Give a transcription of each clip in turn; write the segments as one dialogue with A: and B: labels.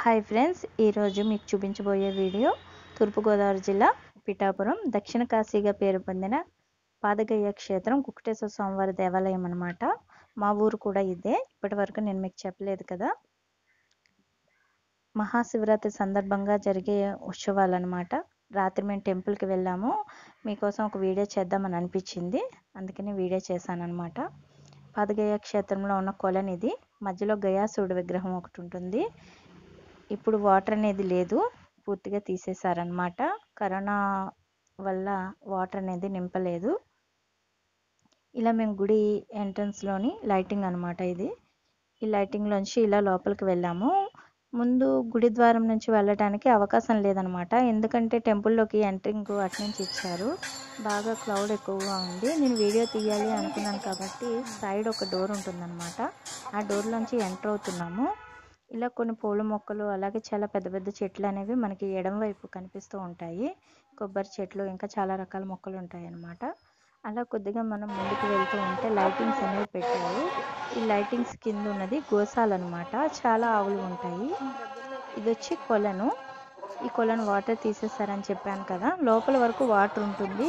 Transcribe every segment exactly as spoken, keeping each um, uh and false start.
A: Hi friends, ఈరోజు మీకు చూపించబోయే వీడియో తూర్పుగోదావరి జిల్లా పిఠాపురం దక్షిణ కాశీగా పేరు పొందిన పాదగయ క్షేత్రం కుక్కటేశ్వర స్వామివారి దేవాలయం అన్నమాట. మా ఊరు కూడా ఇదే. ఇప్పటి వరకు నేను మీకు చెప్పలేదు కదా. మహాశివరాత్రి సందర్భంగా జరిగే ఉత్సవాలు అన్నమాట. రాత్రి మేము టెంపుల్కి వెళ్ళాము. మీకోసం ఒక వీడియో చేద్దామని అనిపించింది, అందుకని వీడియో చేశాను అనమాట. పాదగయ క్షేత్రంలో ఉన్న కొలను ఇది. మధ్యలో గయాసురుడు విగ్రహం ఒకటి ఉంటుంది. ఇప్పుడు వాటర్ అనేది లేదు, పూర్తిగా తీసేశారనమాట. కరోనా వల్ల వాటర్ అనేది నింపలేదు. ఇలా మేము గుడి ఎంట్రన్స్లోని లైటింగ్ అనమాట ఇది. ఈ లైటింగ్లోంచి ఇలా లోపలికి వెళ్ళాము. ముందు గుడి ద్వారం నుంచి వెళ్ళడానికి అవకాశం లేదనమాట, ఎందుకంటే టెంపుల్లోకి ఎంట్రింగ్ అటు నుంచి ఇచ్చారు. బాగా క్లౌడ్ ఎక్కువగా ఉంది. నేను వీడియో తీయాలి అనుకున్నాను కాబట్టి సైడ్ ఒక డోర్ ఉంటుందన్నమాట. ఆ డోర్లోంచి ఎంటర్ అవుతున్నాము. ఇలా కొన్ని పూల మొక్కలు, అలాగే చాలా పెద్ద పెద్ద చెట్లు అనేవి మనకి ఎడమ వైపు కనిపిస్తూ ఉంటాయి. కొబ్బరి చెట్లు, ఇంకా చాలా రకాల మొక్కలు ఉంటాయి అన్నమాట. అలా కొద్దిగా మనం ముందుకు వెళ్తూ ఉంటే లైటింగ్స్ అనేవి పెట్టారు. ఈ లైటింగ్స్ కింద ఉన్నది గోశాల అనమాట. చాలా ఆవులు ఉంటాయి. ఇది వచ్చి కొలను. ఈ కొలను వాటర్ తీసేస్తారని చెప్పాను కదా. లోపల వరకు వాటర్ ఉంటుంది.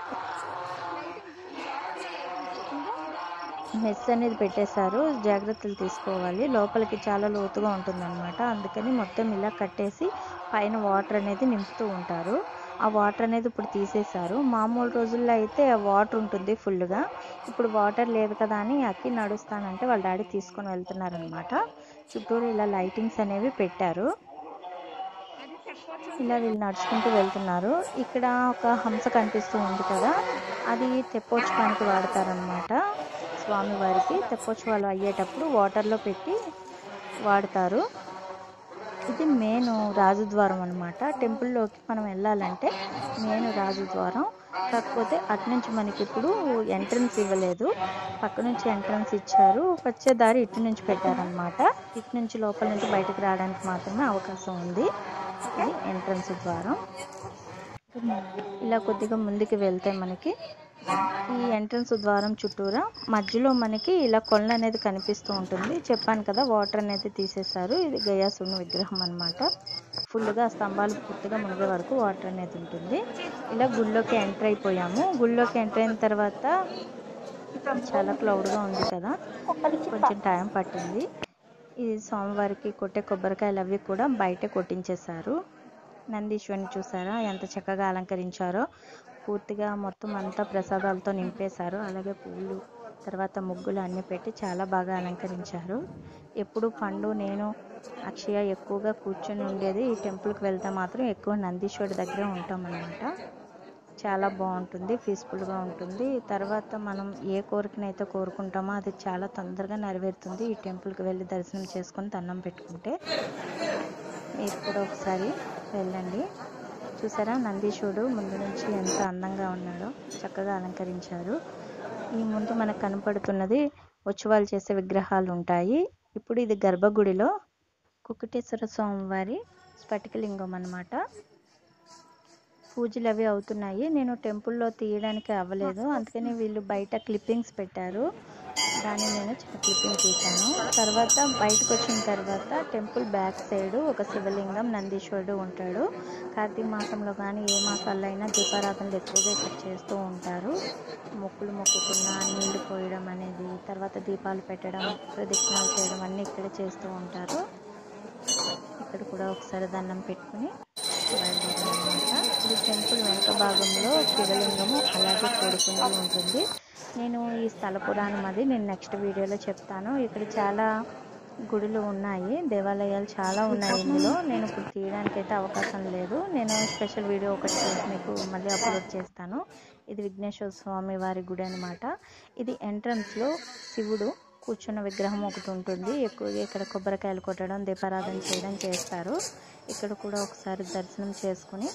A: మెస్ అనేది పెట్టేశారు, జాగ్రత్తలు తీసుకోవాలి. లోపలికి చాలా లోతుగా ఉంటుందన్నమాట. అందుకని మొత్తం ఇలా కట్టేసి పైన వాటర్ అనేది నింపుతూ ఉంటారు. ఆ వాటర్ అనేది ఇప్పుడు తీసేశారు. మామూలు రోజుల్లో అయితే ఆ వాటర్ ఉంటుంది ఫుల్గా. ఇప్పుడు వాటర్ లేదు కదా అని అక్కి నడుస్తానంటే వాళ్ళ డాడీ తీసుకొని వెళ్తున్నారనమాట. చుట్టూరు ఇలా లైటింగ్స్ అనేవి పెట్టారు. ఇలా వీళ్ళు నడుచుకుంటూ వెళ్తున్నారు. ఇక్కడ ఒక హంస కనిపిస్తూ ఉంది కదా, అది తెప్పోత్సవానికి వాడతారనమాట. స్వామివారికి తెప్పోత్సవాలు అయ్యేటప్పుడు వాటర్లో పెట్టి వాడతారు. ఇది మెయిన్ రాజద్వారం అనమాట. టెంపుల్లోకి మనం వెళ్ళాలంటే మెయిన్ రాజద్వారం. కాకపోతే అటు నుంచి మనకి ఇప్పుడు ఎంట్రన్స్ ఇవ్వలేదు, పక్క నుంచి ఎంట్రన్స్ ఇచ్చారు. వచ్చే దారి ఇటు నుంచి పెట్టారనమాట. ఇటు నుంచి లోపల నుంచి బయటకు రావడానికి మాత్రమే అవకాశం ఉంది. ఇది ఎంట్రన్స్ ద్వారం. ఇలా కొద్దిగా ముందుకు వెళ్తే మనకి ఈ ఎంట్రన్స్ ద్వారం చుట్టూరా మధ్యలో మనకి ఇలా కొలను అనేది కనిపిస్తూ ఉంటుంది. చెప్పాను కదా, వాటర్ అనేది తీసేశారు. ఇది గయాసురుని విగ్రహం అనమాట. ఫుల్గా స్తంభాలు పూర్తిగా మునిగే వరకు వాటర్ అనేది ఉంటుంది. ఇలా గుళ్ళోకి ఎంటర్ అయిపోయాము. గుళ్ళోకి ఎంటర్ అయిన తర్వాత చాలా క్లౌడ్గా ఉంది కదా, కొంచెం టైం పట్టింది. ఈ స్వామివారికి కొట్టే కొబ్బరికాయలు అవి కూడా బయటే కొట్టించేశారు. నందీశ్వరిని చూసారా ఎంత చక్కగా అలంకరించారో. పూర్తిగా మొత్తం అంతా ప్రసాదాలతో నింపేశారు. అలాగే పూలు, తర్వాత ముగ్గులు అన్నీ పెట్టి చాలా బాగా అలంకరించారు. ఎప్పుడు పండు, నేను, అక్షయ ఎక్కువగా కూర్చొని ఉండేది. ఈ టెంపుల్కి వెళ్తే మాత్రం ఎక్కువ నందీశ్వరుడి దగ్గరే ఉంటాం అన్నమాట. చాలా బాగుంటుంది, పీస్ఫుల్గా ఉంటుంది. తర్వాత మనం ఏ కోరికనైతే కోరుకుంటామో అది చాలా తొందరగా నెరవేరుతుంది ఈ టెంపుల్కి వెళ్ళి దర్శనం చేసుకొని దండం పెట్టుకుంటే. మీరు కూడా ఒకసారి వెళ్ళండి. చూసారా, నందీశ్వరుడు ముందు నుంచి ఎంత అందంగా ఉన్నాడో, చక్కగా అలంకరించారు. ఈ ముందు మనకు కనపడుతున్నది ఉత్సవాలు చేసే విగ్రహాలు ఉంటాయి. ఇప్పుడు ఇది గర్భగుడిలో కుక్కటేశ్వర స్వామివారి స్ఫటికలింగం అన్నమాట. పూజలు అవి అవుతున్నాయి. నేను టెంపుల్లో తీయడానికి అవ్వలేదు, అందుకని వీళ్ళు బయట క్లిప్పింగ్స్ పెట్టారు. దాన్ని నేను చిన్న క్లిప్పింగ్ తీశాను. తర్వాత బయటకు వచ్చిన తర్వాత టెంపుల్ బ్యాక్ సైడ్ ఒక శివలింగం, నందీశ్వరుడు ఉంటాడు. కార్తీక మాసంలో కానీ ఏ మాసాల్లో అయినా దీపారాధనలు ఎక్కువగా ఇక్కడ చేస్తూ ఉంటారు. మొక్కులు మొక్కుకున్న నీళ్లు పోయడం అనేది, తర్వాత దీపాలు పెట్టడం, ప్రదక్షిణాలు చేయడం అన్నీ ఇక్కడ చేస్తూ ఉంటారు. ఇక్కడ కూడా ఒకసారి దండం పెట్టుకుని బయలుదేరాలన్నమాట. ఇది టెంపుల్ వెనుక భాగంలో శివలింగము అలాగే కూడుకుని ఉంటుంది. నేను ఈ స్థల పురాణం అది నేను నెక్స్ట్ వీడియోలో చెప్తాను. ఇక్కడ చాలా గుడులు ఉన్నాయి, దేవాలయాలు చాలా ఉన్నాయి ఇందులో. నేను ఇప్పుడు తీయడానికి అయితే అవకాశం లేదు. నేను స్పెషల్ వీడియో ఒకటి చేసి మీకు మళ్ళీ అప్లోడ్ చేస్తాను. ఇది విఘ్నేశ్వర స్వామి వారి గుడి అనమాట. ఇది ఎంట్రన్స్లో శివుడు కూర్చున్న విగ్రహం ఒకటి ఉంటుంది. ఎక్కువగా ఇక్కడ కొబ్బరికాయలు కొట్టడం, దీపారాధన చేయడం చేస్తారు. ఇక్కడ కూడా ఒకసారి దర్శనం చేసుకుని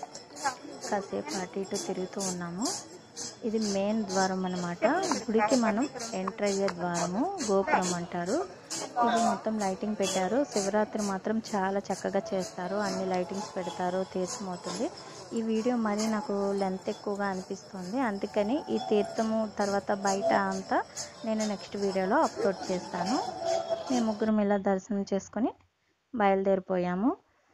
A: కాసేపు అటు ఇటు తిరుగుతూ ఉన్నాము. ఇది మెయిన్ ద్వారం అన్నమాట. గుడికి మనం ఎంటర్ అయ్యే ద్వారము, గోపురం అంటారు. ఇది మొత్తం లైటింగ్ పెట్టారు. శివరాత్రి మాత్రం చాలా చక్కగా చేస్తారు, అన్ని లైటింగ్స్ పెడతారు, తీర్థం అవుతుంది. ఈ వీడియో మరి నాకు లెంత్ ఎక్కువగా అనిపిస్తుంది, అందుకని ఈ తీర్థము తర్వాత బయట అంతా నేను నెక్స్ట్ వీడియోలో అప్లోడ్ చేస్తాను. మేము ముగ్గురం ఇలా దర్శనం చేసుకొని బయలుదేరిపోయాము.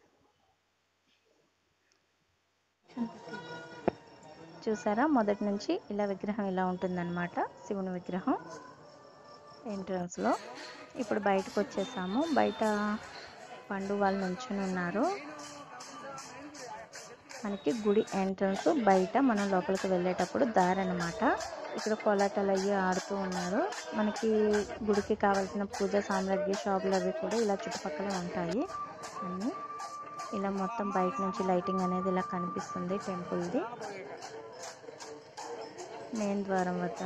A: చూసారా, మొదటి నుంచి ఇలా విగ్రహం ఇలా ఉంటుందన్నమాట, శివుని విగ్రహం ఎంట్రన్స్లో. ఇప్పుడు బయటకు వచ్చేసాము. బయట పండు వాళ్ళు నుంచుని ఉన్నారు. మనకి గుడి ఎంట్రన్స్ బయట మనం లోపలికి వెళ్ళేటప్పుడు దారి అన్నమాట. ఇక్కడ కోలాటాలు అయ్యి ఆడుతూ ఉన్నారు. మనకి గుడికి కావాల్సిన పూజా సామాగ్రి షాపులు అవి కూడా ఇలా చుట్టుపక్కల ఉంటాయి అన్నీ. ఇలా మొత్తం బయట నుంచి లైటింగ్ అనేది ఇలా కనిపిస్తుంది టెంపుల్ది మెయిన్ ద్వారం వద్ద.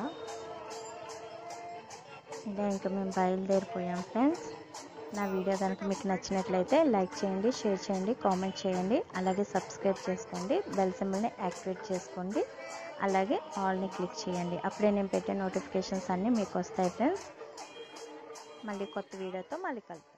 A: ఇలా ఇంకా మేము బయలుదేరిపోయాం ఫ్రెండ్స్. నా వీడియో కనుక మీకు నచ్చినట్లయితే లైక్ చేయండి, షేర్ చేయండి, కామెంట్ చేయండి, అలాగే సబ్స్క్రైబ్ చేసుకోండి, బెల్ సింబల్ని యాక్టివేట్ చేసుకోండి, అలాగే ఆల్ని క్లిక్ చేయండి. అప్పుడే నేను పెట్టే నోటిఫికేషన్స్ అన్నీ మీకు వస్తాయి ఫ్రెండ్స్. మళ్ళీ కొత్త వీడియోతో మళ్ళీ కలుద్దాం.